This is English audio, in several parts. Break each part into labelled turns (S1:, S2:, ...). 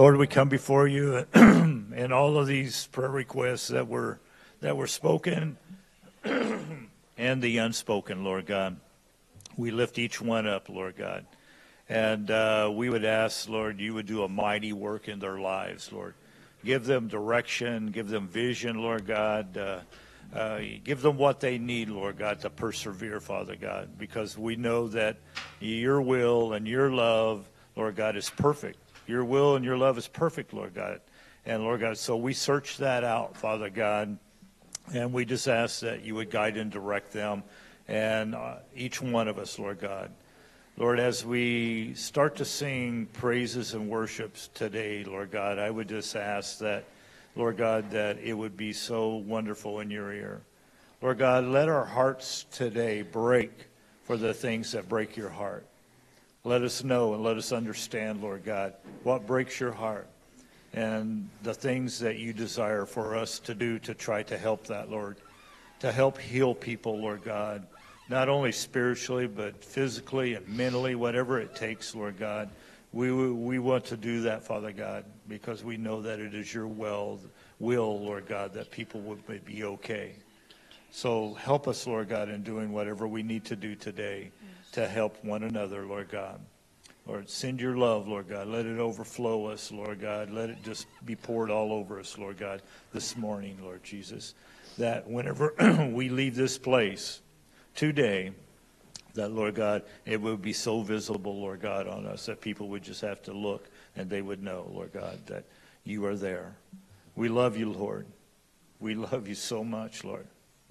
S1: Lord, we come before you and all of these prayer requests that were spoken and the unspoken, Lord God. We lift each one up, Lord God. And we would ask, Lord, you would do a mighty work in their lives, Lord. Give them direction, give them vision, Lord God. Give them what they need, Lord God, to persevere, Father God, because we know that your will and your love, Lord God, is perfect. Your will and your love is perfect, Lord God. And, Lord God, so we search that out, Father God, and we just ask that you would guide and direct them and each one of us, Lord God. Lord, as we start to sing praises and worships today, Lord God, I would just ask that, Lord God, that it would be so wonderful in your ear. Lord God, let our hearts today break for the things that break your heart. Let us know and let us understand, Lord God, what breaks your heart and the things that you desire for us to do to try to help that, Lord, to help heal people, Lord God, not only spiritually but physically and mentally, whatever it takes, Lord God. We want to do that, Father God, because we know that it is your will, Lord God, that people would be okay. So help us, Lord God, in doing whatever we need to do today to help one another, Lord God. Lord, send your love, Lord God. Let it overflow us, Lord God. Let it just be poured all over us, Lord God, this morning, Lord Jesus. That whenever we leave this place today, that, Lord God, it would be so visible, Lord God, on us that people would just have to look and they would know, Lord God, that you are there. We love you, Lord. We love you so much, Lord.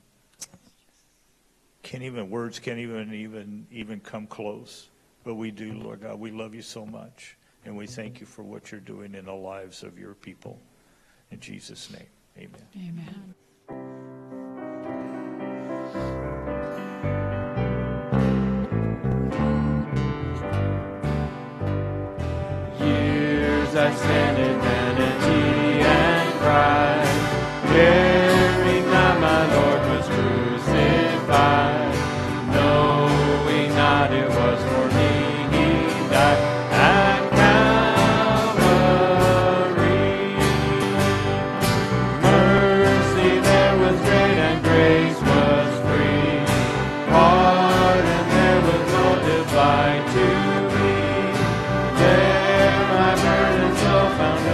S1: Words can't even come close. But we do, Lord God. We love you so much. And we thank you for what you're doing in the lives of your people. In Jesus' name, amen.
S2: Amen.
S3: Years I spent in vanity and pride, caring that my Lord was crucified, knowing not it was for me he died at Calvary. Mercy there was great and grace was free, pardon there was multiplied to me. There my burden so found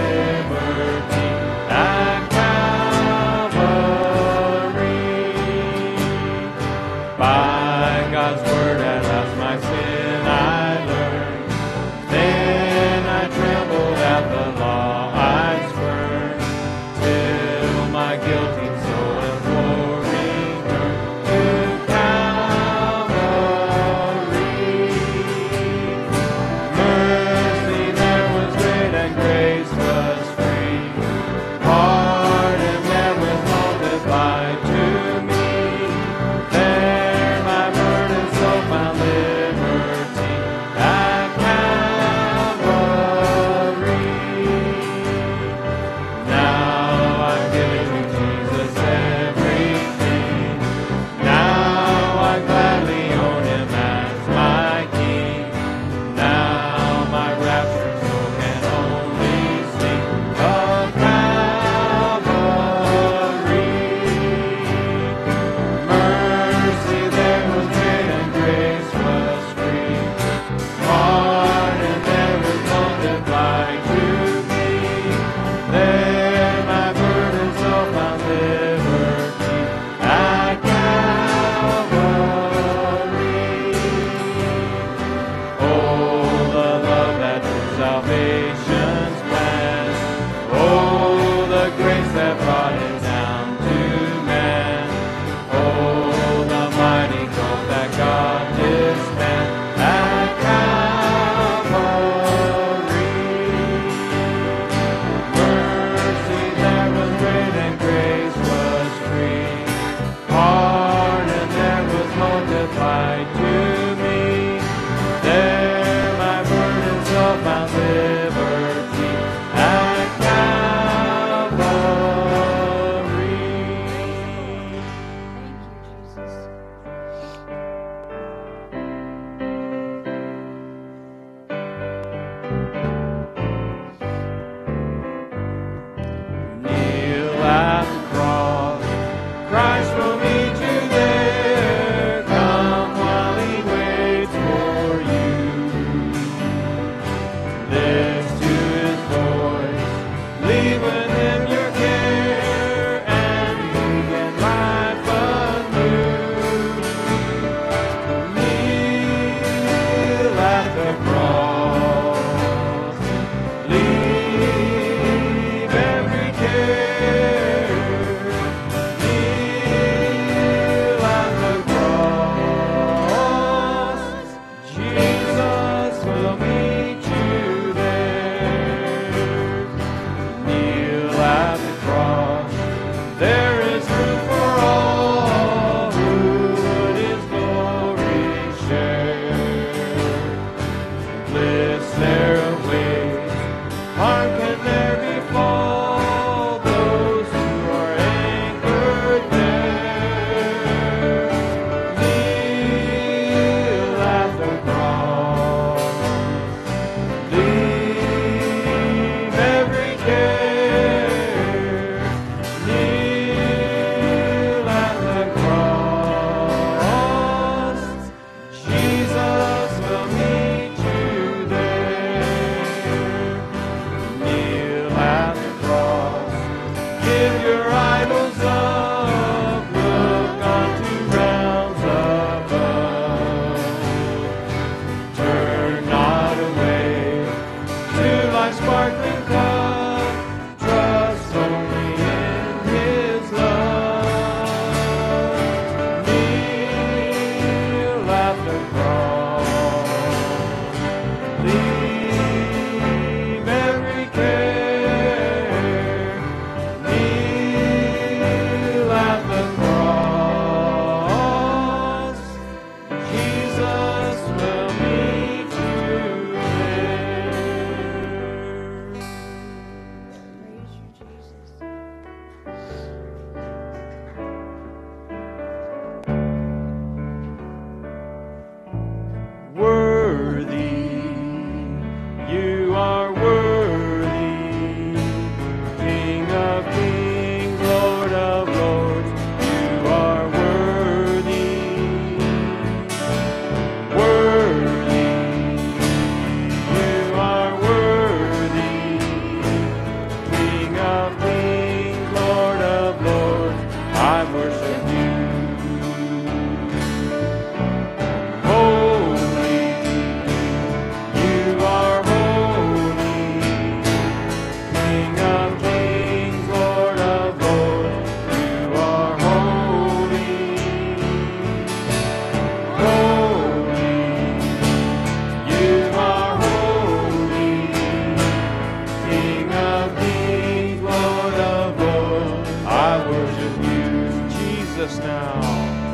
S3: Jesus now.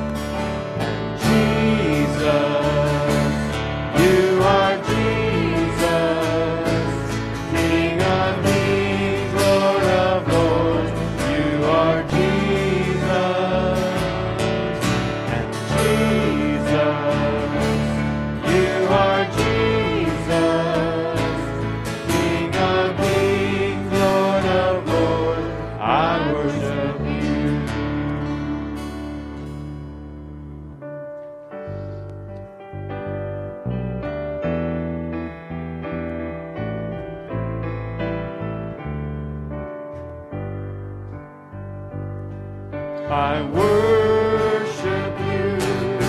S3: Jesus, you are Jesus, King of kings, Lord of lords. You are Jesus, and Jesus, you are Jesus, King of kings, Lord of lords. I worship you. I worship you,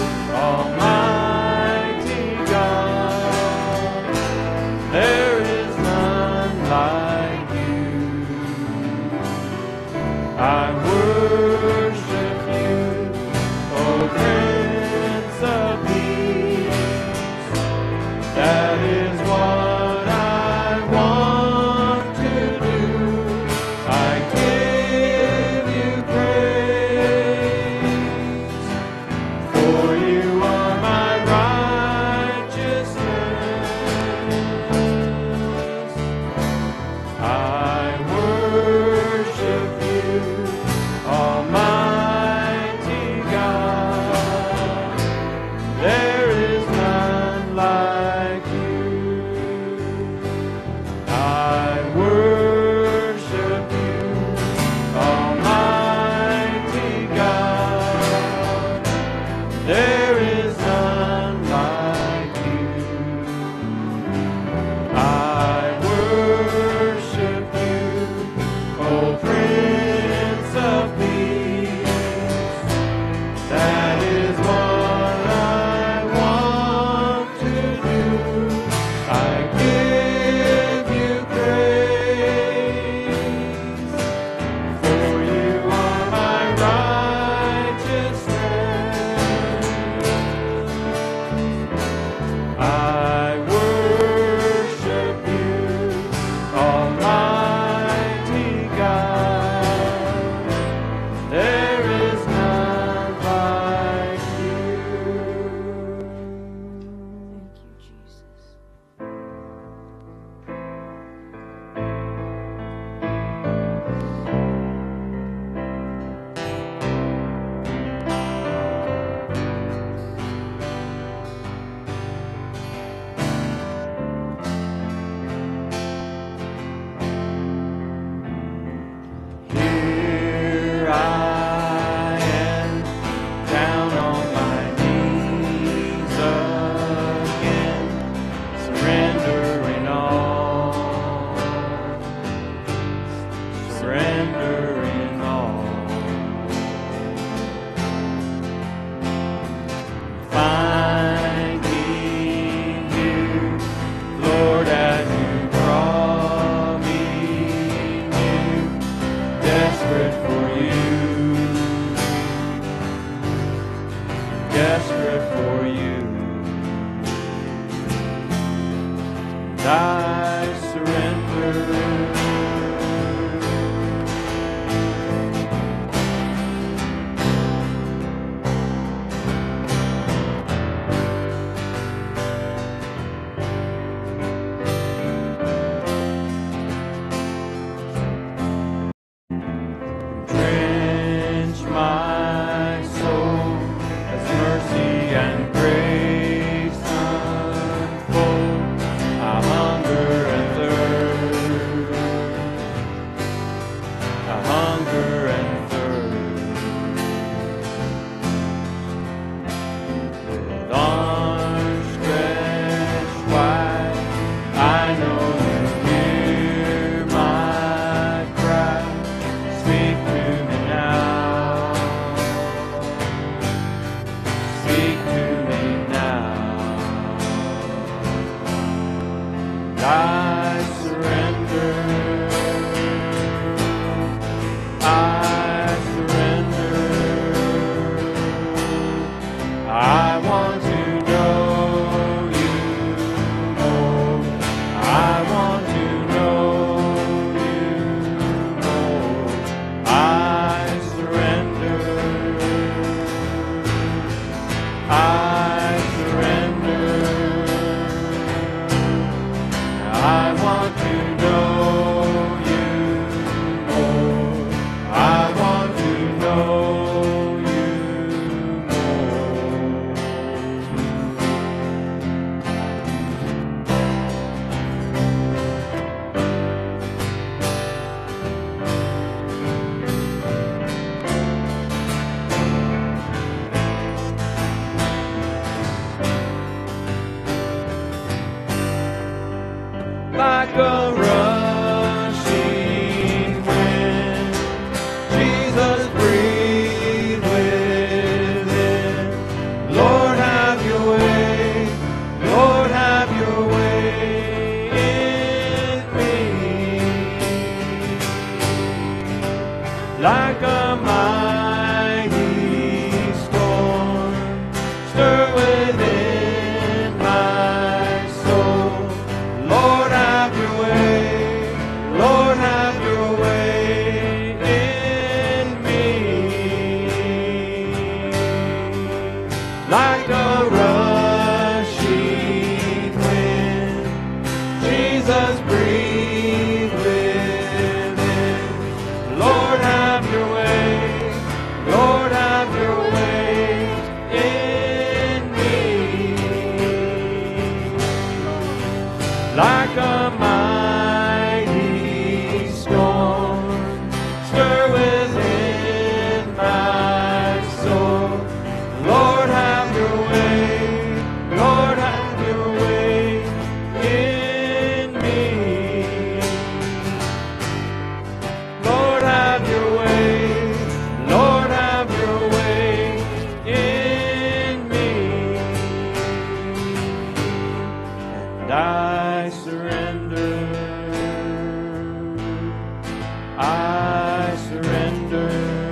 S3: Almighty God. There is none like you. I worship you, O Prince of Peace. That is what I want to do. I give you praise, for you are my righteousness. I worship you, Almighty God. There is none like you. I worship you, Almighty God. There is none like you. I worship you, O Prince of Peace. That is what I want to do. I give you praise, for you are my righteousness. I worship you, Almighty God. There is none like you.
S2: Thank you, Jesus.
S3: Here I am, down on my knees again, surrendering all, surrendering all. Finding you, Lord, as you draw me near, desperate for you, desperate for you. And I surrender. Drench my soul as mercy and grace unfold. I hunger and thirst. I hunger and thirst. With arms stretched wide, I know you hear my cry. Speak to me now. Speak to me now. I surrender. I like a mighty storm. Stir within my soul. Lord, have your way. Lord, have your way in me. Like a rushing wind, Jesus, breathe within. Lord, have your way. Lord, have your way in me. Like a mighty storm, stir within my soul. Lord, have your way. Lord, have your way in me. Lord, have your way. Lord, have your way in me. And I surrender. I surrender.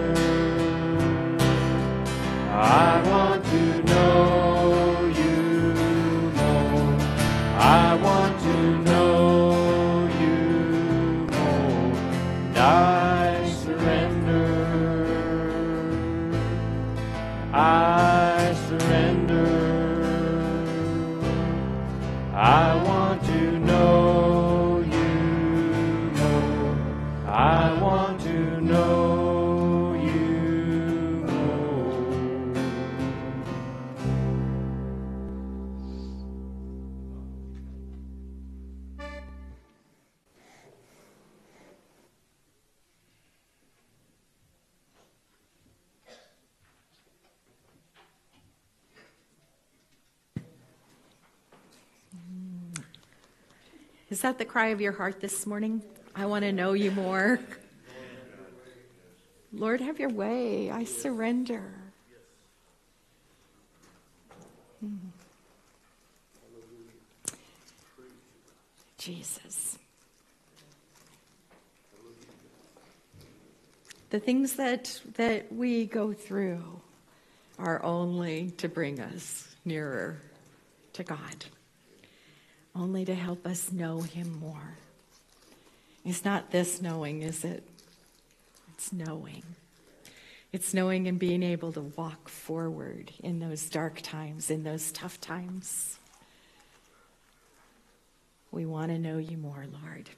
S3: I want to know you more. I want to know you more. And I surrender. I surrender. I want to know you more. I want to know you more.
S2: Is that the cry of your heart this morning? I want to know you more. Lord, have your way. I surrender. Jesus. The things that we go through are only to bring us nearer to God, only to help us know him more. It's not this knowing, is it? It's knowing. It's knowing and being able to walk forward in those dark times, in those tough times. We want to know you more, Lord.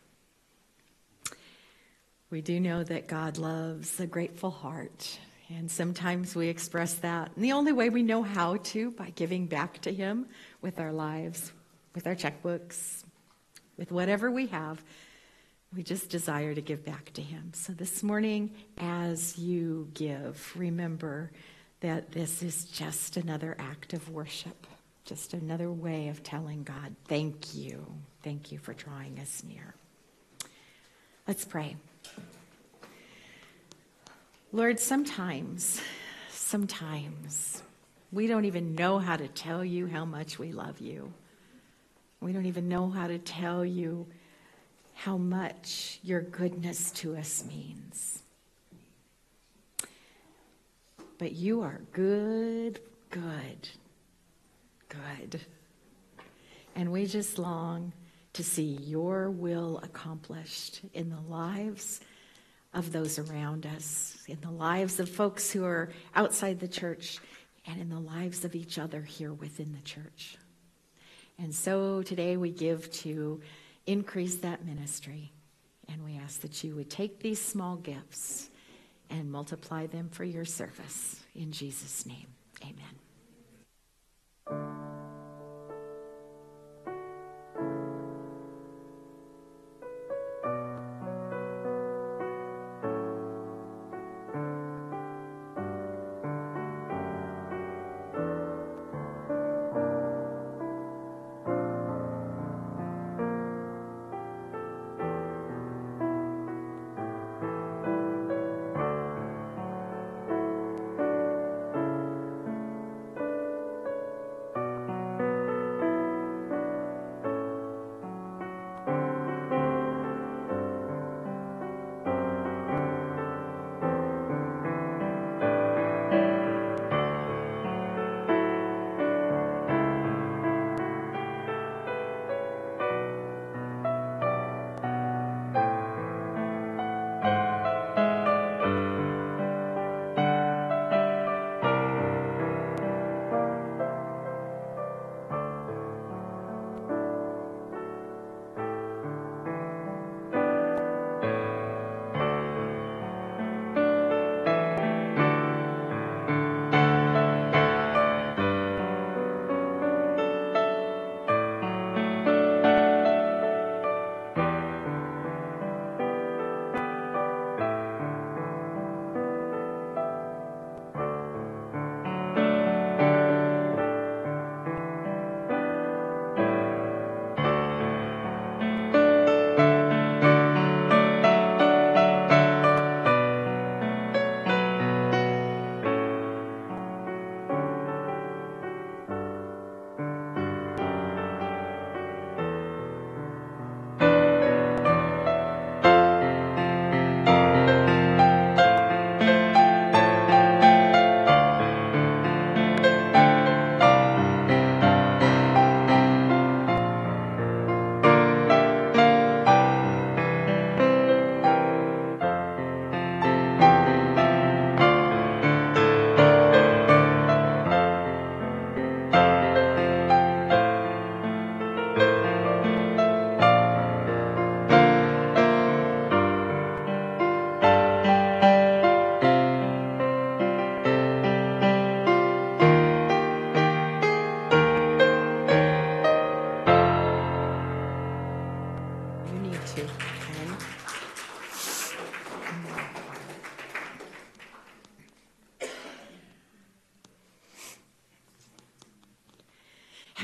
S2: We do know that God loves a grateful heart, and sometimes we express that. And the only way we know how to, by giving back to him with our lives, with our checkbooks, with whatever we have. We just desire to give back to him. So this morning, as you give, remember that this is just another act of worship, just another way of telling God, thank you. Thank you for drawing us near. Let's pray. Lord, sometimes we don't even know how to tell you how much we love you. We don't even know how to tell you how much your goodness to us means. But you are good. And we just long to see your will accomplished in the lives of those around us, in the lives of folks who are outside the church, and in the lives of each other here within the church. And so today we give to increase that ministry, and we ask that you would take these small gifts and multiply them for your service. In Jesus' name, amen.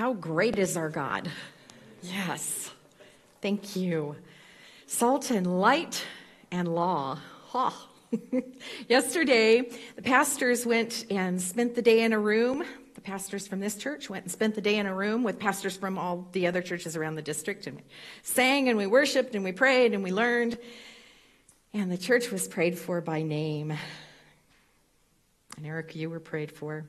S2: How great is our God? Yes. Thank you. Salt and light and law. Oh. Yesterday, the pastors went and spent the day in a room. The pastors from this church went and spent the day in a room with pastors from all the other churches around the district. And we sang and we worshiped and we prayed and we learned. And the church was prayed for by name. And Eric, you were prayed for.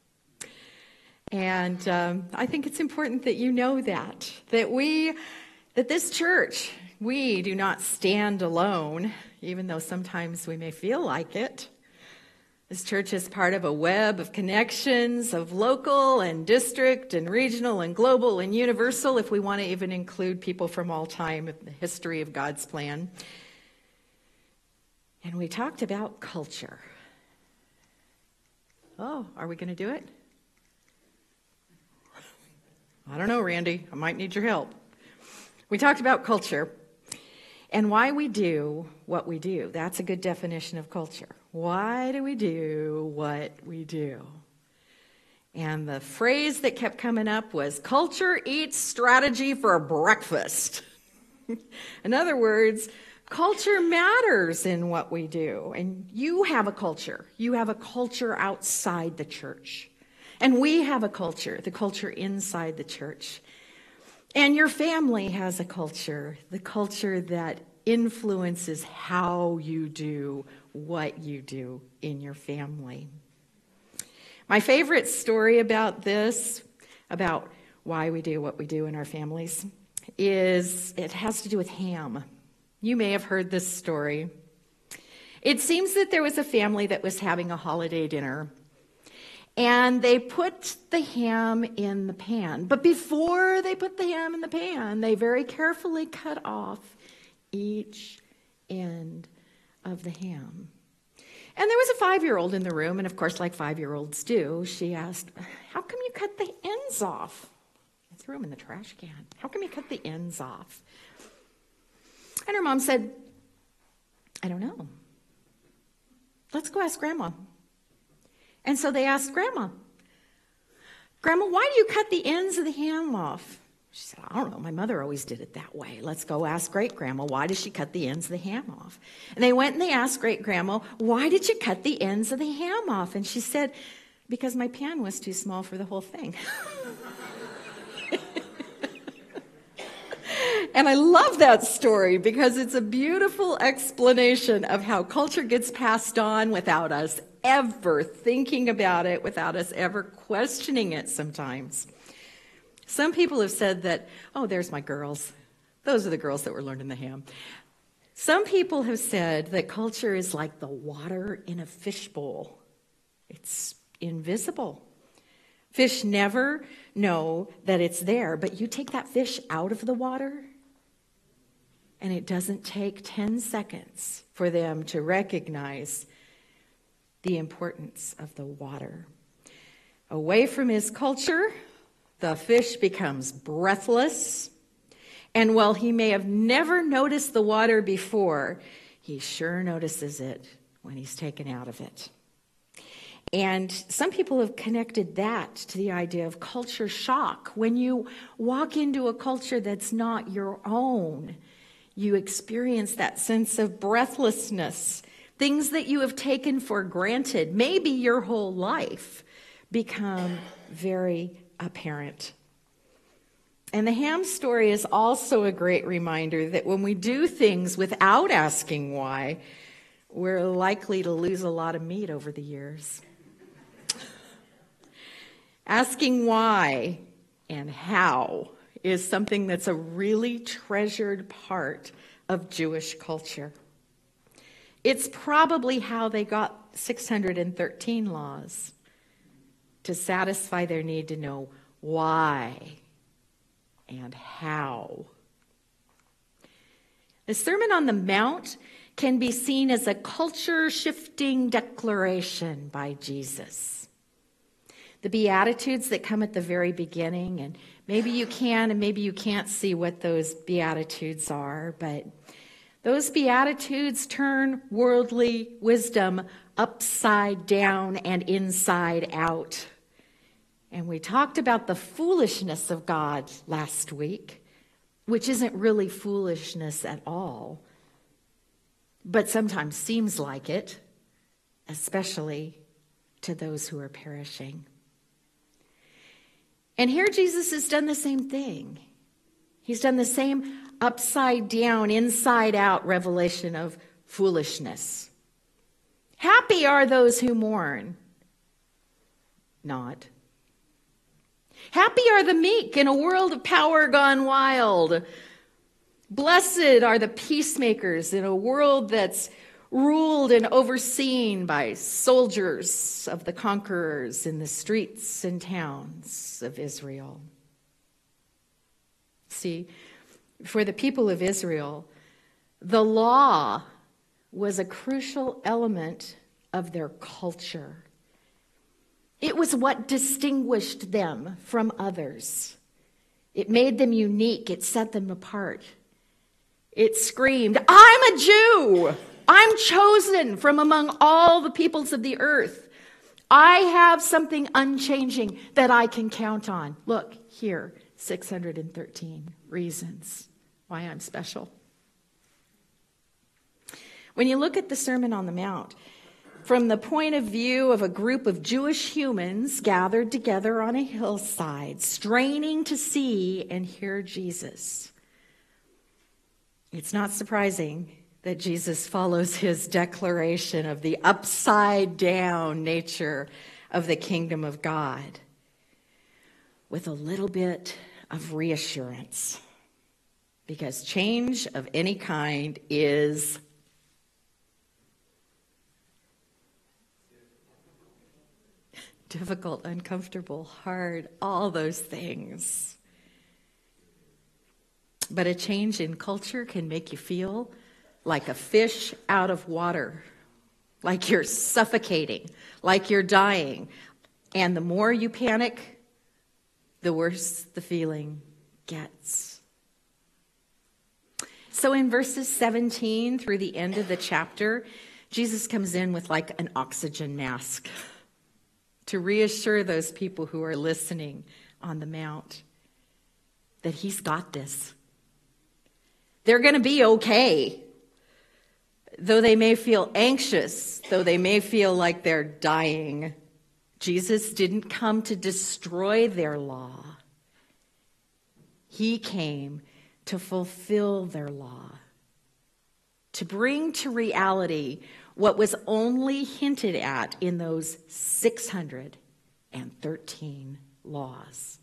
S2: And I think it's important that you know that this church, we do not stand alone, even though sometimes we may feel like it. This church is part of a web of connections of local and district and regional and global and universal, if we want to even include people from all time in the history of God's plan. And we talked about culture. Oh, are we going to do it? I don't know, Randy. I might need your help. We talked about culture and why we do what we do. That's a good definition of culture. Why do we do what we do? And the phrase that kept coming up was, culture eats strategy for breakfast. In other words, culture matters in what we do. And you have a culture. You have a culture outside the church. And we have a culture, the culture inside the church. And your family has a culture, the culture that influences how you do what you do in your family. My favorite story about this, about why we do what we do in our families, is it has to do with ham. You may have heard this story. It seems that there was a family that was having a holiday dinner. And they put the ham in the pan. But before they put the ham in the pan, they very carefully cut off each end of the ham. And there was a 5-year-old in the room, and of course, like 5-year-olds do, she asked, how come you cut the ends off? I threw them in the trash can. How come you cut the ends off? And her mom said, I don't know. Let's go ask Grandma. And so they asked Grandma, Grandma, why do you cut the ends of the ham off? She said, I don't know. My mother always did it that way. Let's go ask Great-Grandma, why does she cut the ends of the ham off? And they went and they asked Great-Grandma, why did you cut the ends of the ham off? And she said, because my pan was too small for the whole thing. And I love that story because it's a beautiful explanation of how culture gets passed on without us ever thinking about it, without us ever questioning it sometimes. Some people have said that, oh, there's my girls. Those are the girls that were learning the ham. Some people have said that culture is like the water in a fishbowl. It's invisible. Fish never know that it's there, but you take that fish out of the water, and it doesn't take 10 seconds for them to recognize the importance of the water. Away from his culture, the fish becomes breathless, and while he may have never noticed the water before, he sure notices it when he's taken out of it. And some people have connected that to the idea of culture shock. When you walk into a culture that's not your own, you experience that sense of breathlessness. Things that you have taken for granted, maybe your whole life, become very apparent. And the ham story is also a great reminder that when we do things without asking why, we're likely to lose a lot of meat over the years. Asking why and how is something that's a really treasured part of Jewish culture. It's probably how they got 613 laws, to satisfy their need to know why and how. The Sermon on the Mount can be seen as a culture-shifting declaration by Jesus. The Beatitudes that come at the very beginning, and maybe you can and maybe you can't see what those Beatitudes are, but those Beatitudes turn worldly wisdom upside down and inside out. And we talked about the foolishness of God last week, which isn't really foolishness at all, but sometimes seems like it, especially to those who are perishing. And here Jesus has done the same thing. He's done the same upside down, inside out revelation of foolishness. Happy are those who mourn. Not. Happy are the meek in a world of power gone wild. Blessed are the peacemakers in a world that's ruled and overseen by soldiers of the conquerors in the streets and towns of Israel. See, for the people of Israel, the law was a crucial element of their culture. It was what distinguished them from others. It made them unique. It set them apart. It screamed, I'm a Jew. I'm chosen from among all the peoples of the earth. I have something unchanging that I can count on. Look here, 613 reasons why I'm special. When you look at the Sermon on the Mount, from the point of view of a group of Jewish humans gathered together on a hillside, straining to see and hear Jesus, it's not surprising that Jesus follows his declaration of the upside down nature of the kingdom of God with a little bit of reassurance, because change of any kind is difficult, uncomfortable, hard, all those things. But a change in culture can make you feel like a fish out of water, like you're suffocating, like you're dying. And the more you panic, the worse the feeling gets. So in verses 17 through the end of the chapter, Jesus comes in with like an oxygen mask to reassure those people who are listening on the Mount that he's got this. They're going to be okay. Though they may feel anxious, though they may feel like they're dying, Jesus didn't come to destroy their law. He came to fulfill their law, to bring to reality what was only hinted at in those 613 laws.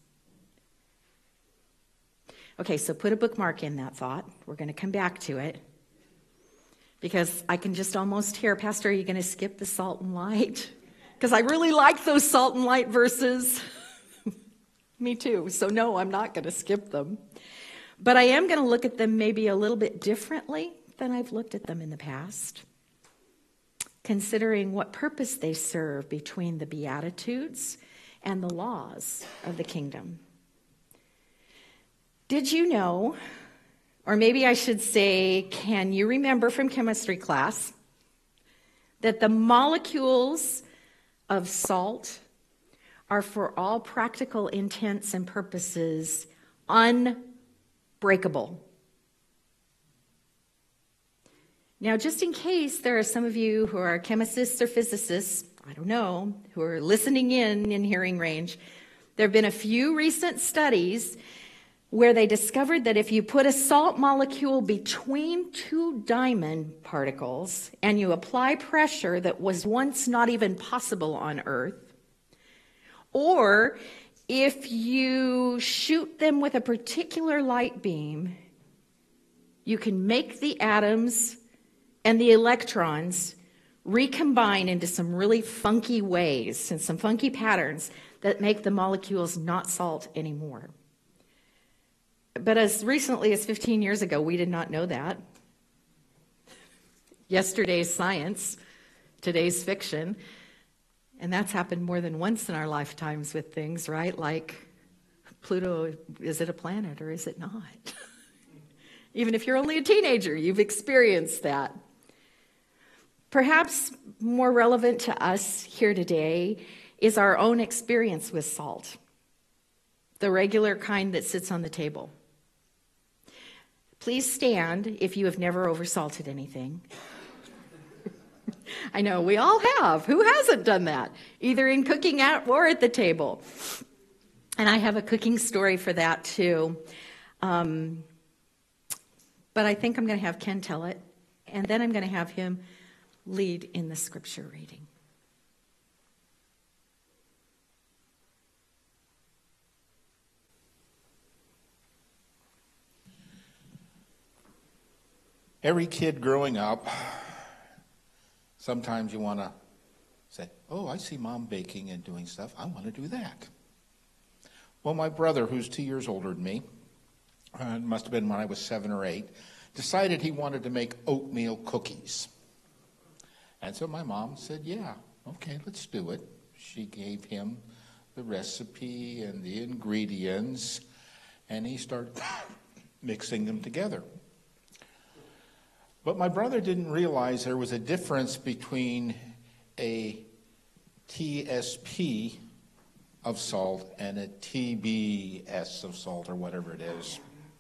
S2: Okay, so put a bookmark in that thought. We're going to come back to it. Because I can just almost hear, Pastor, are you going to skip the salt and light? Because I really like those salt and light verses. Me too. So no, I'm not going to skip them. But I am going to look at them maybe a little bit differently than I've looked at them in the past, considering what purpose they serve between the Beatitudes and the laws of the kingdom. Did you know, or maybe I should say, can you remember from chemistry class that the molecules of salt are for all practical intents and purposes unbreakable? Now, just in case there are some of you who are chemists or physicists, I don't know, who are listening in hearing range, there have been a few recent studies where they discovered that if you put a salt molecule between two diamond particles and you apply pressure that was once not even possible on Earth, or if you shoot them with a particular light beam, you can make the atoms and the electrons recombine into some really funky ways and some funky patterns that make the molecules not salt anymore. But as recently as 15 years ago, we did not know that. Yesterday's science, today's fiction. And that's happened more than once in our lifetimes with things, right? Like Pluto, is it a planet or is it not? Even if you're only a teenager, you've experienced that. Perhaps more relevant to us here today is our own experience with salt the regular kind that sits on the table. Please stand if you have never oversalted anything. I know, we all have. Who hasn't done that? Either in cooking at or at the table. And I have a cooking story for that too. But I think I'm going to have Ken tell it, and then I'm going to have him lead in the scripture reading.
S4: Every kid growing up, sometimes you want to say, oh, I see Mom baking and doing stuff. I want to do that. Well, my brother, who's 2 years older than me, it must have been when I was 7 or 8, decided he wanted to make oatmeal cookies. And so my mom said, yeah, okay, let's do it. She gave him the recipe and the ingredients, and he started mixing them together. But my brother didn't realize there was a difference between a TSP of salt and a TBS of salt, or whatever it is.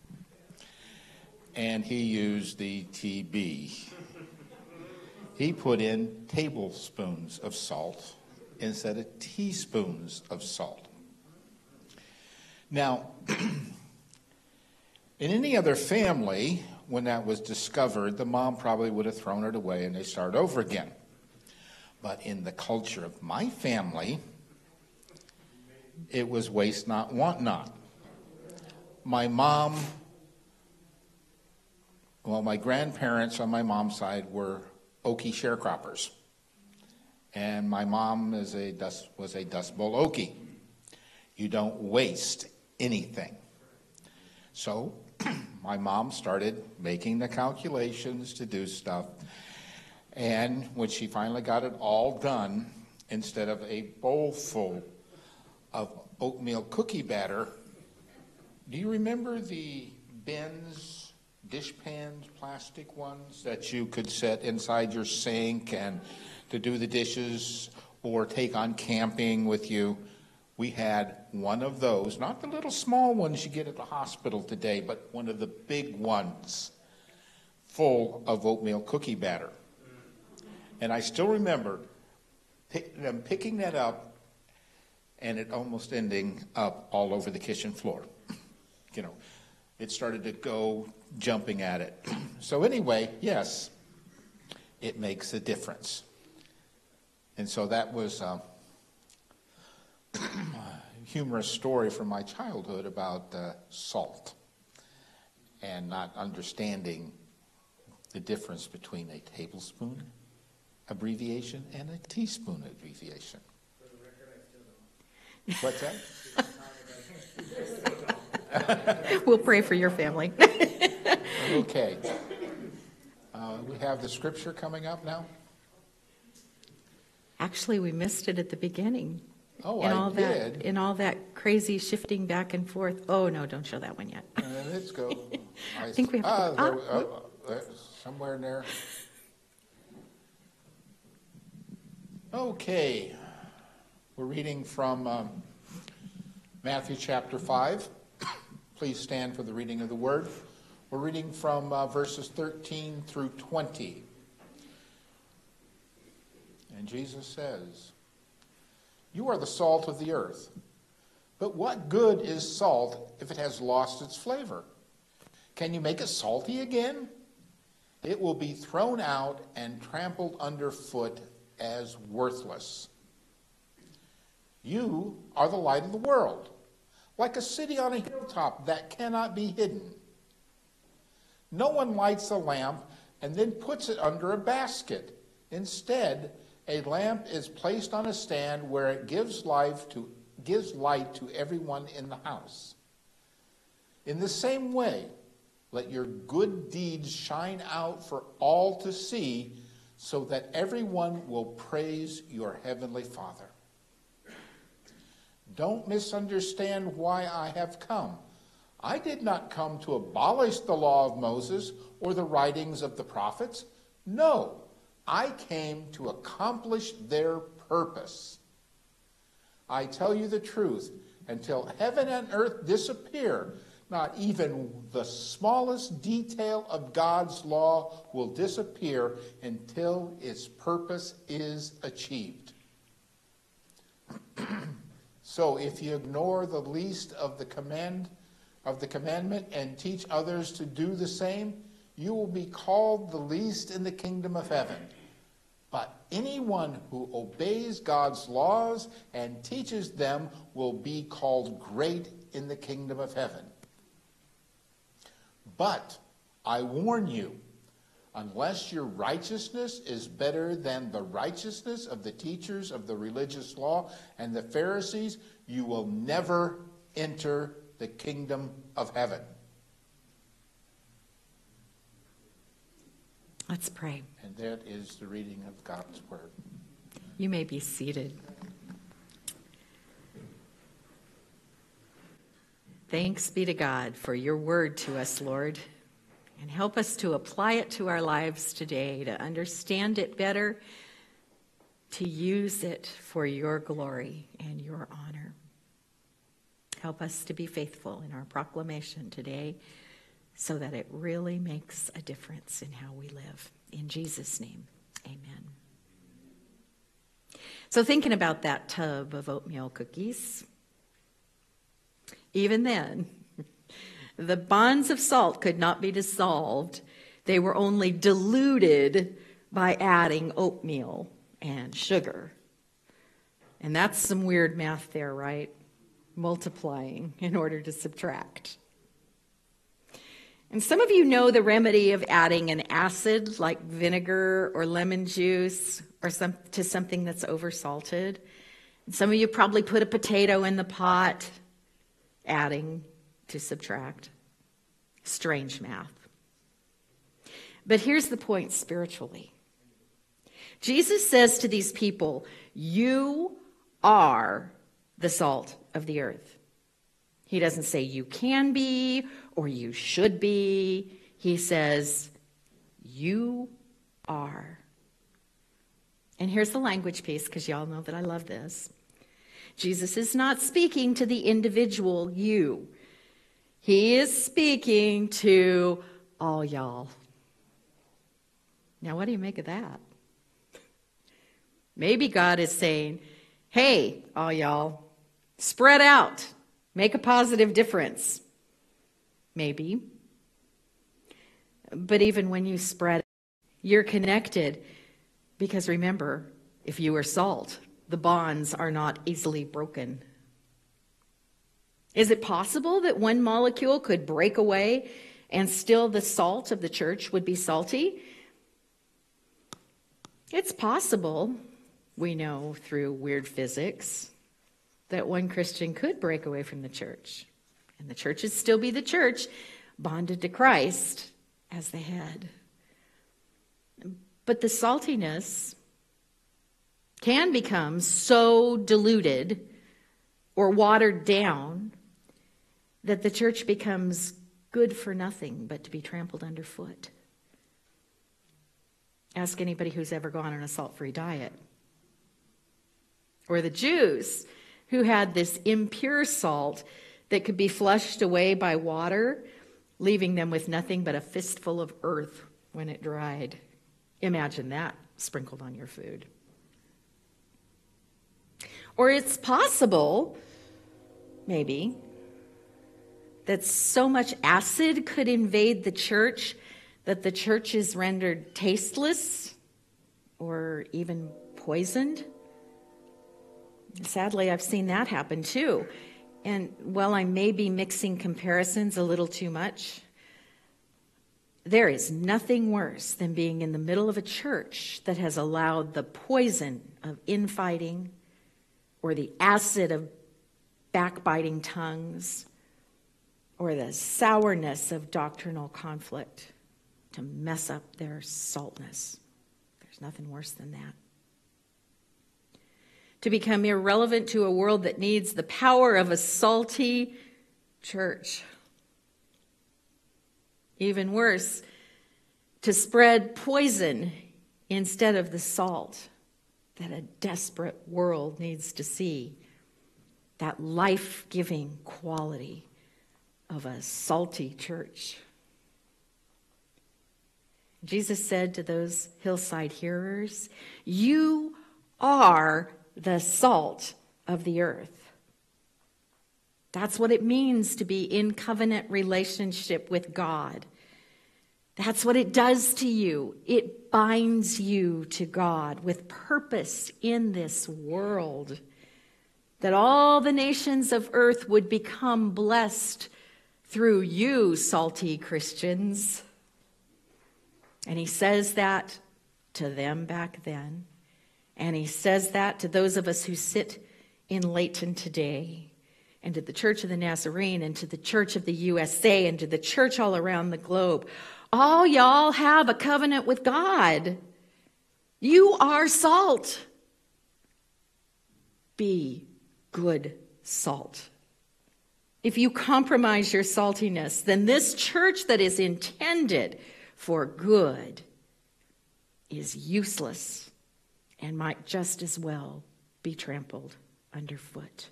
S4: And he used the TB. He put in tablespoons of salt instead of teaspoons of salt. Now, in any other family, when that was discovered, the mom probably would have thrown it away and they start over again. But in the culture of my family, it was waste not, want not. My grandparents on my mom's side were Okie sharecroppers. And my mom was a Dust Bowl Okie. You don't waste anything. So my mom started making the calculations to do stuff. And when she finally got it all done, instead of a bowl full of oatmeal cookie batter, do you remember the bins, dish pans, plastic ones that you could set inside your sink and to do the dishes or take on camping with you? We had one of those, not the little small ones you get at the hospital today, but one of the big ones full of oatmeal cookie batter. And I still remember them picking that up and it almost ending up all over the kitchen floor. You know, it started to go jumping at it. So anyway, yes, it makes a difference. And so that was a humorous story from my childhood about salt and not understanding the difference between a tablespoon abbreviation and a teaspoon abbreviation. For the record, I still don't. What's that?
S2: We'll pray for your family.
S4: Okay. We have the scripture coming up now.
S2: Actually, we missed it at the beginning.
S4: Oh, I did.
S2: In all that crazy shifting back and forth. Oh, no, don't show that one yet.
S4: Let's go.
S2: I think we have to
S4: somewhere in there. Okay. We're reading from Matthew chapter 5. Please stand for the reading of the word. We're reading from verses 13 through 20. And Jesus says, "You are the salt of the earth. But what good is salt if it has lost its flavor? Can you make it salty again? It will be thrown out and trampled underfoot as worthless. You are the light of the world, like a city on a hilltop that cannot be hidden. No one lights a lamp and then puts it under a basket. Instead, a lamp is placed on a stand where it gives light to everyone in the house. In the same way, let your good deeds shine out for all to see, so that everyone will praise your heavenly Father. Don't misunderstand why I have come. I did not come to abolish the law of Moses or the writings of the prophets. No, I came to accomplish their purpose. I tell you the truth, until heaven and earth disappear. Not even the smallest detail of God's law will disappear until its purpose is achieved. So if you ignore the least of the commandment and teach others to do the same, you will be called the least in the kingdom of heaven. But anyone who obeys God's laws and teaches them will be called great in the kingdom of heaven. But I warn you, unless your righteousness is better than the righteousness of the teachers of the religious law and the Pharisees, you will never enter the kingdom of heaven.
S2: Let's pray.
S4: And that is the reading of God's word.
S2: You may be seated. Thanks be to God for your word to us, Lord, and help us to apply it to our lives today, to understand it better, to use it for your glory and your honor. Help us to be faithful in our proclamation today so that it really makes a difference in how we live. In Jesus' name, amen. So thinking about that tub of oatmeal cookies, even then, the bonds of salt could not be dissolved. They were only diluted by adding oatmeal and sugar. And that's some weird math there, right? Multiplying in order to subtract. And some of you know the remedy of adding an acid like vinegar or lemon juice or to something that's oversalted. And some of you probably put a potato in the pot, adding to subtract. Strange math. But here's the point spiritually. Jesus says to these people, you are the salt of the earth. He doesn't say you can be or you should be. He says, you are. And here's the language piece, because y'all know that I love this. Jesus is not speaking to the individual you. He is speaking to all y'all. Now, what do you make of that? Maybe God is saying, hey, all y'all, spread out. Make a positive difference. Maybe. But even when you spread, you're connected. Because remember, if you are salt, the bonds are not easily broken. Is it possible that one molecule could break away and still the salt of the church would be salty? It's possible, we know through weird physics, that one Christian could break away from the church. And the church would still be the church, bonded to Christ as the head. But the saltiness can become so diluted or watered down that the church becomes good for nothing but to be trampled underfoot. Ask anybody who's ever gone on a salt-free diet. Or the Jews who had this impure salt that could be flushed away by water, leaving them with nothing but a fistful of earth when it dried. Imagine that sprinkled on your food. Or it's possible, maybe, that so much acid could invade the church that the church is rendered tasteless or even poisoned. Sadly, I've seen that happen too. And while I may be mixing comparisons a little too much, there is nothing worse than being in the middle of a church that has allowed the poison of infighting or the acid of backbiting tongues or the sourness of doctrinal conflict to mess up their saltness. There's nothing worse than that. To become irrelevant to a world that needs the power of a salty church. Even worse, to spread poison instead of the salt that a desperate world needs to see that life-giving quality of a salty church. Jesus said to those hillside hearers, "You are the salt of the earth." That's what it means to be in covenant relationship with God. That's what it does to you. It binds you to God with purpose in this world, that all the nations of earth would become blessed through you, salty Christians. And he says that to them back then. And he says that to those of us who sit in Layton today, and to the Church of the Nazarene, and to the Church of the USA, and to the church all around the globe. All y'all have a covenant with God. You are salt. Be good salt. If you compromise your saltiness, then this church that is intended for good is useless and might just as well be trampled underfoot.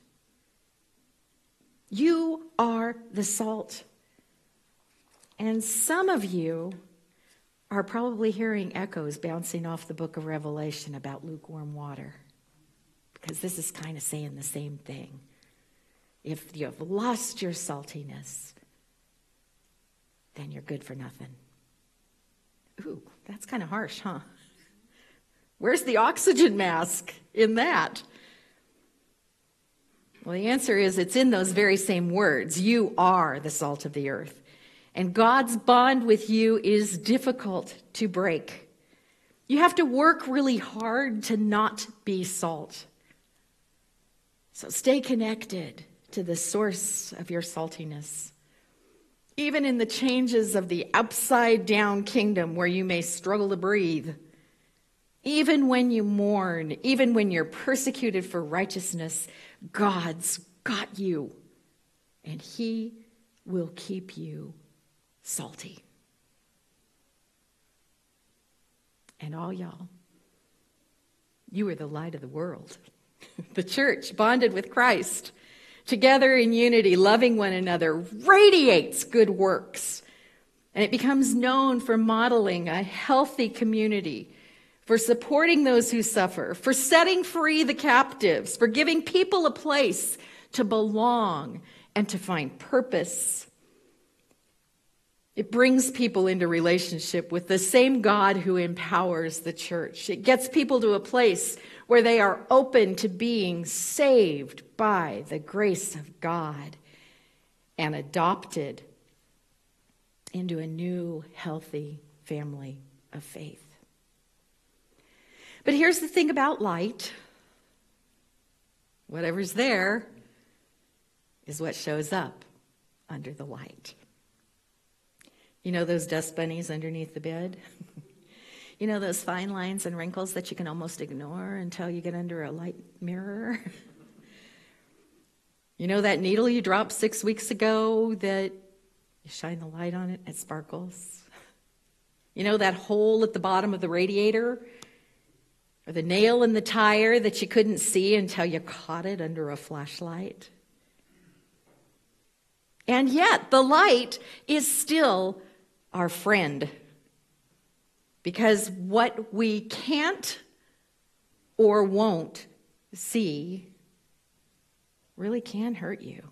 S2: You are the salt. And some of you are probably hearing echoes bouncing off the book of Revelation about lukewarm water, because this is kind of saying the same thing. If you have lost your saltiness, then you're good for nothing. Ooh, that's kind of harsh, huh? Where's the oxygen mask in that? Well, the answer is it's in those very same words. You are the salt of the earth. And God's bond with you is difficult to break. You have to work really hard to not be salt. So stay connected to the source of your saltiness. Even in the changes of the upside down kingdom where you may struggle to breathe, even when you mourn, even when you're persecuted for righteousness, God's got you, and he will keep you salty. And all y'all, you are the light of the world. The church, bonded with Christ, together in unity, loving one another, radiates good works. And it becomes known for modeling a healthy community, for supporting those who suffer, for setting free the captives, for giving people a place to belong and to find purpose. It brings people into relationship with the same God who empowers the church. It gets people to a place where they are open to being saved by the grace of God and adopted into a new, healthy family of faith. But here's the thing about light. Whatever's there is what shows up under the light. You know those dust bunnies underneath the bed? You know those fine lines and wrinkles that you can almost ignore until you get under a light mirror? You know that needle you dropped 6 weeks ago that you shine the light on it, it sparkles? You know that hole at the bottom of the radiator? Or the nail in the tire that you couldn't see until you caught it under a flashlight? And yet, the light is still our friend. Because what we can't or won't see really can hurt you.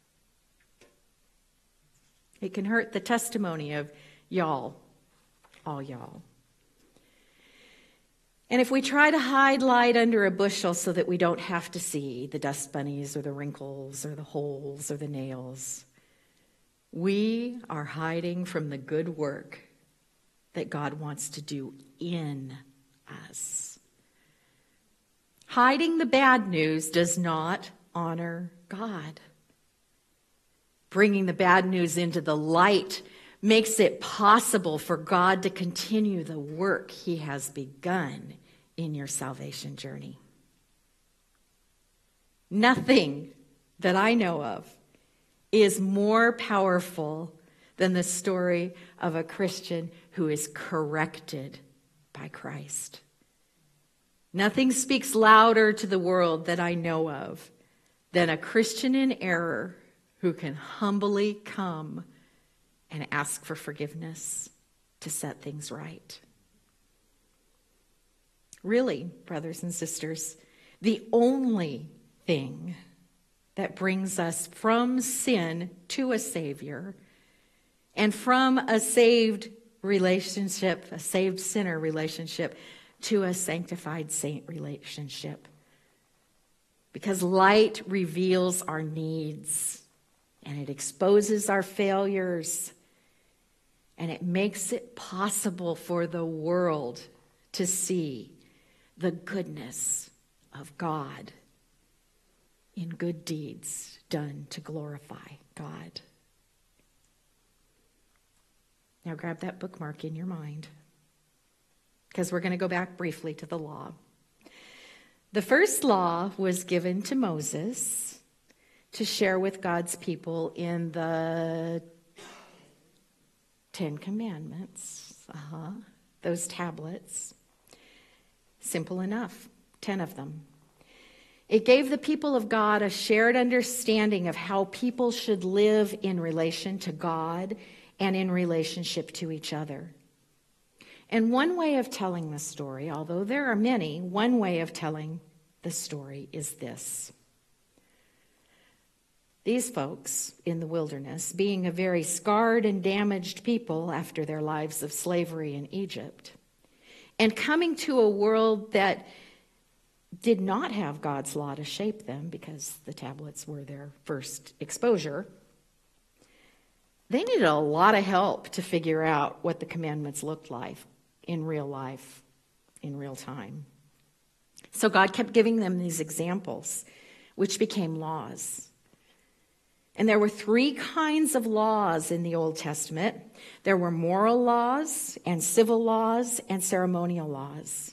S2: It can hurt the testimony of y'all, all y'all. And if we try to hide light under a bushel so that we don't have to see the dust bunnies or the wrinkles or the holes or the nails, we are hiding from the good work that God wants to do in us. Hiding the bad news does not honor God. Bringing the bad news into the light makes it possible for God to continue the work he has begun in your salvation journey. Nothing that I know of is more powerful than the story of a Christian who is corrected by Christ. Nothing speaks louder to the world that I know of than a Christian in error who can humbly come and ask for forgiveness to set things right. Really, brothers and sisters, the only thing that brings us from sin to a Savior and from a saved relationship, a saved sinner relationship, to a sanctified saint relationship. Because light reveals our needs and it exposes our failures and it makes it possible for the world to see the goodness of God in good deeds done to glorify God. Now grab that bookmark in your mind, because we're going to go back briefly to the law. The first law was given to Moses to share with God's people in the 10 Commandments, those tablets. Simple enough, 10 of them. It gave the people of God a shared understanding of how people should live in relation to God and in relationship to each other. And one way of telling the story, although there are many, one way of telling the story is this. These folks in the wilderness, being a very scarred and damaged people after their lives of slavery in Egypt, and coming to a world that did not have God's law to shape them because the tablets were their first exposure, they needed a lot of help to figure out what the commandments looked like in real life, in real time. So God kept giving them these examples, which became laws. And there were 3 kinds of laws in the Old Testament. There were moral laws and civil laws and ceremonial laws.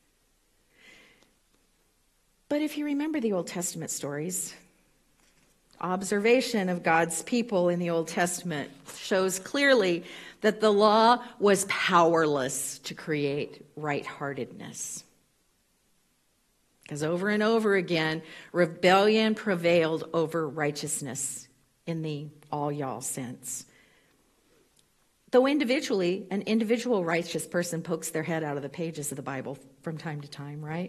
S2: But if you remember the Old Testament stories, observation of God's people in the Old Testament shows clearly that the law was powerless to create right-heartedness. Because over and over again, rebellion prevailed over righteousness in the all y'all sense. Though individually, an individual righteous person pokes their head out of the pages of the Bible from time to time, right?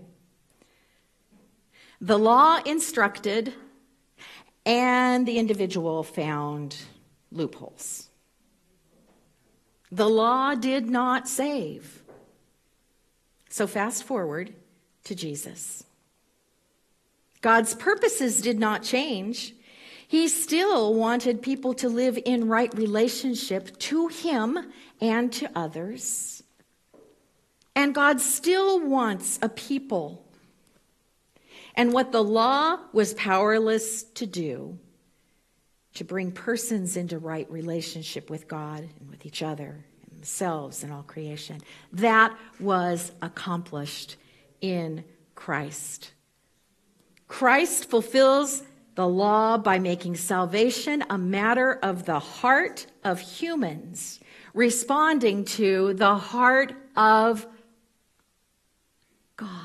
S2: The law instructed, and the individual found loopholes. The law did not save. So fast forward to Jesus. God's purposes did not change. He still wanted people to live in right relationship to him and to others. And God still wants a people. And what the law was powerless to do, to bring persons into right relationship with God and with each other and themselves and all creation, that was accomplished in Christ. Christ fulfills the law by making salvation a matter of the heart of humans, responding to the heart of God.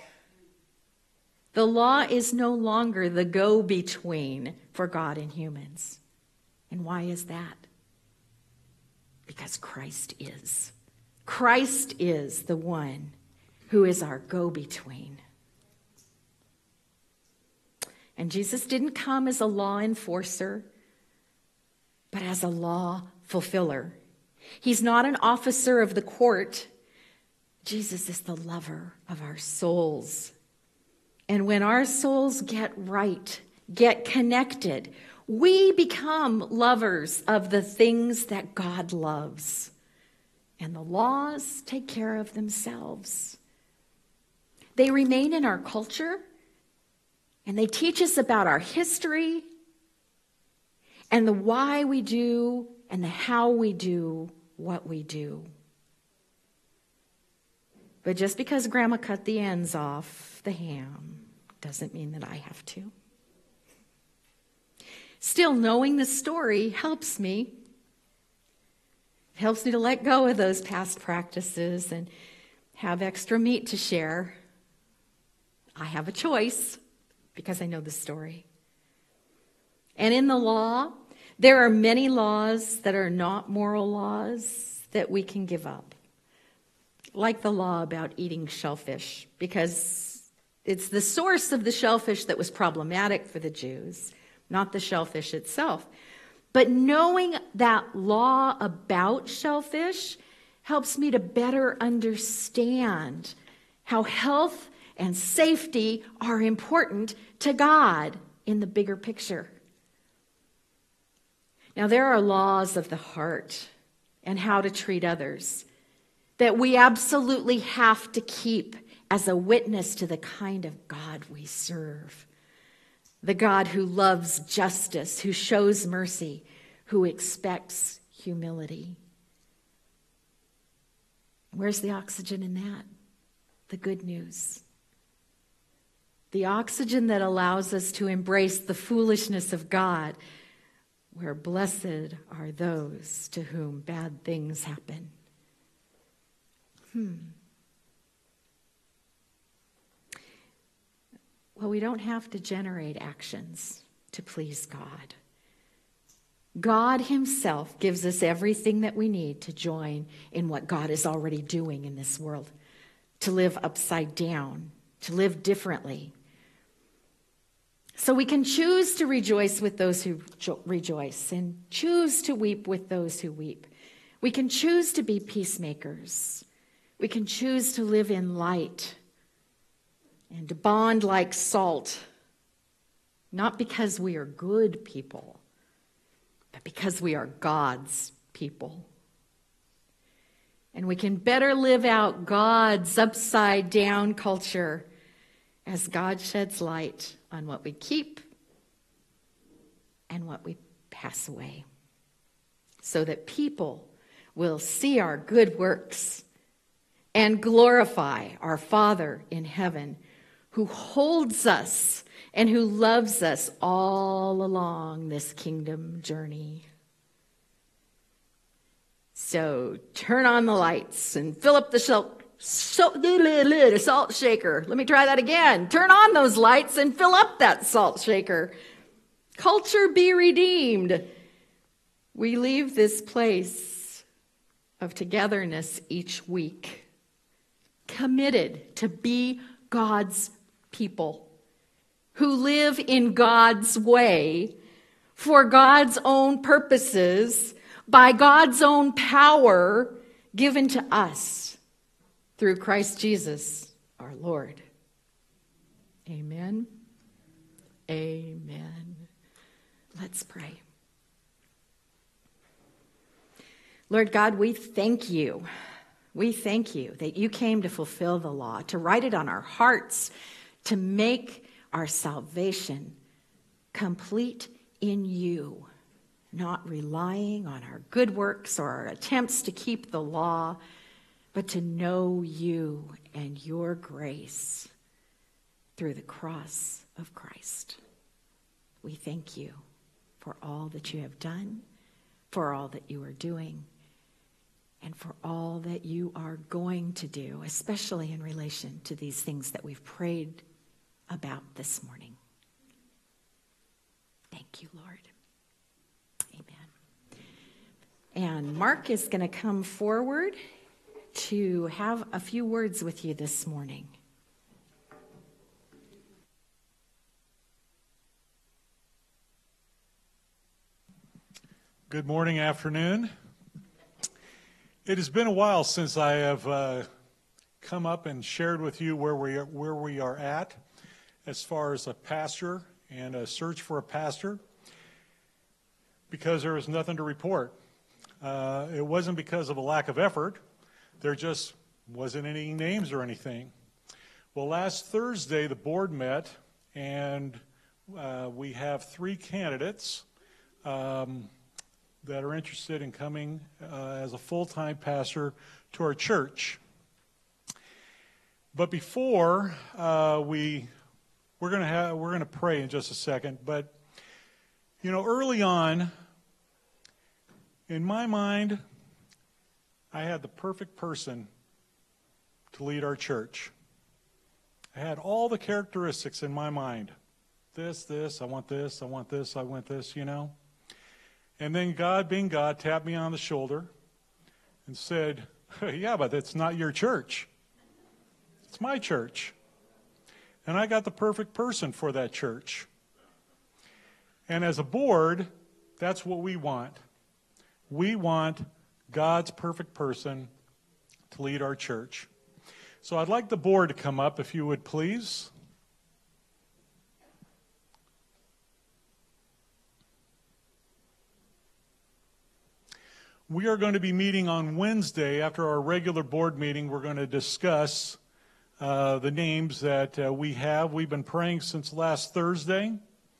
S2: The law is no longer the go-between for God and humans. And why is that? Because Christ is. Christ is the one who is our go-between. And Jesus didn't come as a law enforcer, but as a law fulfiller. He's not an officer of the court. Jesus is the lover of our souls. And when our souls get right, get connected, we become lovers of the things that God loves. And the laws take care of themselves. They remain in our culture, and they teach us about our history, and the why we do, and the how we do what we do. But just because Grandma cut the ends off the ham doesn't mean that I have to. Still, knowing the story helps me. It helps me to let go of those past practices and have extra meat to share. I have a choice because I know the story. And in the law, there are many laws that are not moral laws that we can give up. Like the law about eating shellfish, because it's the source of the shellfish that was problematic for the Jews, not the shellfish itself. But knowing that law about shellfish helps me to better understand how health and safety are important to God in the bigger picture. Now, there are laws of the heart and how to treat others that we absolutely have to keep as a witness to the kind of God we serve. The God who loves justice, who shows mercy, who expects humility. Where's the oxygen in that? The good news. The oxygen that allows us to embrace the foolishness of God, where blessed are those to whom bad things happen. Well, we don't have to generate actions to please God. God himself gives us everything that we need to join in what God is already doing in this world, to live upside down, to live differently. So we can choose to rejoice with those who rejoice and choose to weep with those who weep. We can choose to be peacemakers. We can choose to live in light and to bond like salt, not because we are good people, but because we are God's people. And we can better live out God's upside down culture as God sheds light on what we keep and what we pass away, so that people will see our good works and glorify our Father in heaven, who holds us and who loves us all along this kingdom journey. So turn on the lights and fill up the salt shaker. Let me try that again. Turn on those lights and fill up that salt shaker. Culture be redeemed. We leave this place of togetherness each week, committed to be God's people who live in God's way, for God's own purposes, by God's own power given to us through Christ Jesus our Lord. Amen. Amen. Let's pray. Lord God, we thank you. We thank you that you came to fulfill the law, to write it on our hearts, to make our salvation complete in you, not relying on our good works or our attempts to keep the law, but to know you and your grace through the cross of Christ. We thank you for all that you have done, for all that you are doing, and for all that you are going to do, especially in relation to these things that we've prayed about this morning. Thank you, Lord. Amen. And Mark is going to come forward to have a few words with you this morning.
S5: Good morning, afternoon. It has been a while since I have come up and shared with you where we are at as far as a pastor and a search for a pastor, because there was nothing to report. It wasn't because of a lack of effort. There just wasn't any names or anything. Well, last Thursday the board met, and we have 3 candidates that are interested in coming as a full-time pastor to our church. But before we're going to pray in just a second. But you know, early on, in my mind, I had the perfect person to lead our church. I had all the characteristics in my mind this, I want this, I want this, I want this, you know. And then God, being God, tapped me on the shoulder and said, yeah, but it's not your church. It's my church. And I got the perfect person for that church. And as a board, that's what we want. We want God's perfect person to lead our church. So I'd like the board to come up, if you would please. We are going to be meeting on Wednesday after our regular board meeting. We're going to discuss the names that we have. We've been praying since last Thursday.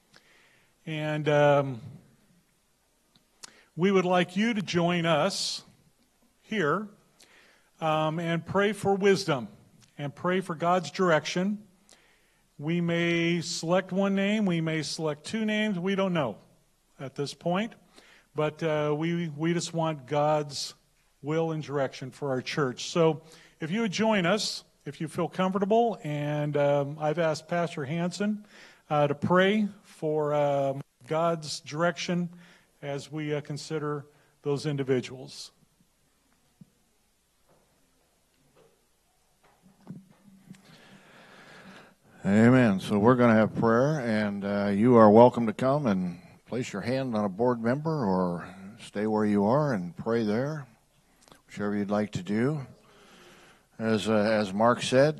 S5: And we would like you to join us here and pray for wisdom and pray for God's direction. We may select one name. We may select two names. We don't know at this point. But we just want God's will and direction for our church. So if you would join us, if you feel comfortable, and I've asked Pastor Hanson to pray for God's direction as we consider those individuals.
S6: Amen. So we're going to have prayer, and you are welcome to come and place your hand on a board member or stay where you are and pray there, whichever you'd like to do. As Mark said,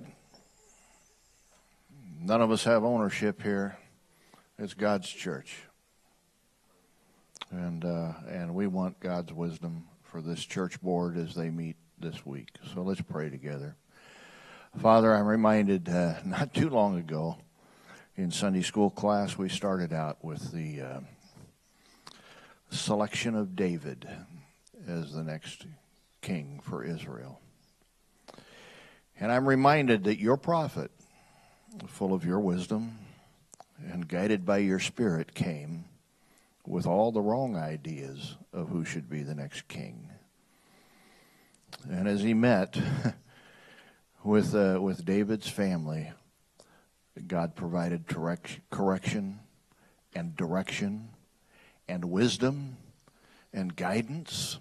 S6: none of us have ownership here. It's God's church. And we want God's wisdom for this church board as they meet this week. So let's pray together. Father, I'm reminded not too long ago in Sunday school class we started out with the selection of David as the next king for Israel. And I'm reminded that your prophet, full of your wisdom and guided by your Spirit, came with all the wrong ideas of who should be the next king. And as he met with David's family, God provided correction and direction and wisdom and guidance.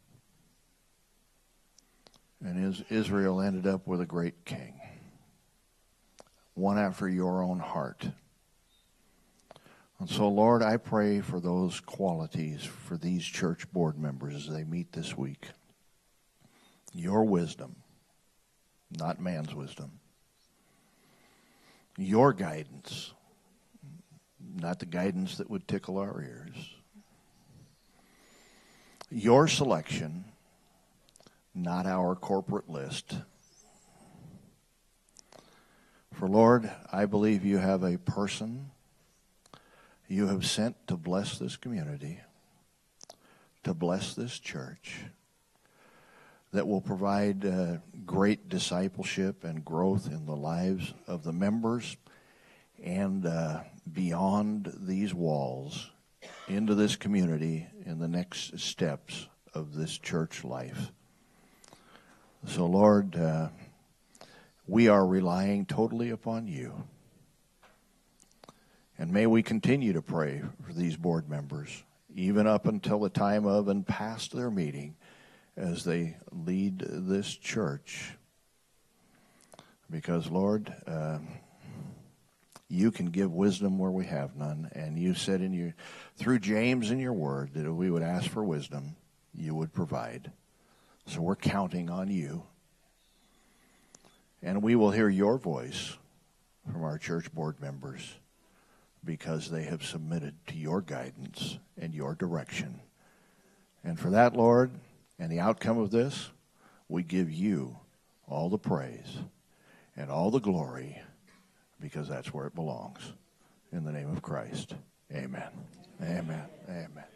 S6: And Israel ended up with a great king, one after your own heart. And so, Lord, I pray for those qualities for these church board members as they meet this week. Your wisdom, not man's wisdom. Your guidance, not the guidance that would tickle our ears. Your selection, not our corporate list. For Lord, I believe you have a person you have sent to bless this community, to bless this church, that will provide great discipleship and growth in the lives of the members and beyond these walls into this community in the next steps of this church life. So, Lord, we are relying totally upon you. And may we continue to pray for these board members, even up until the time of and past their meeting, as they lead this church. Because, Lord, you can give wisdom where we have none. And you said through James in your word that if we would ask for wisdom, you would provide. So we're counting on you. And we will hear your voice from our church board members because they have submitted to your guidance and your direction. And for that, Lord, and the outcome of this, we give you all the praise and all the glory because that's where it belongs. In the name of Christ, amen. Amen. Amen.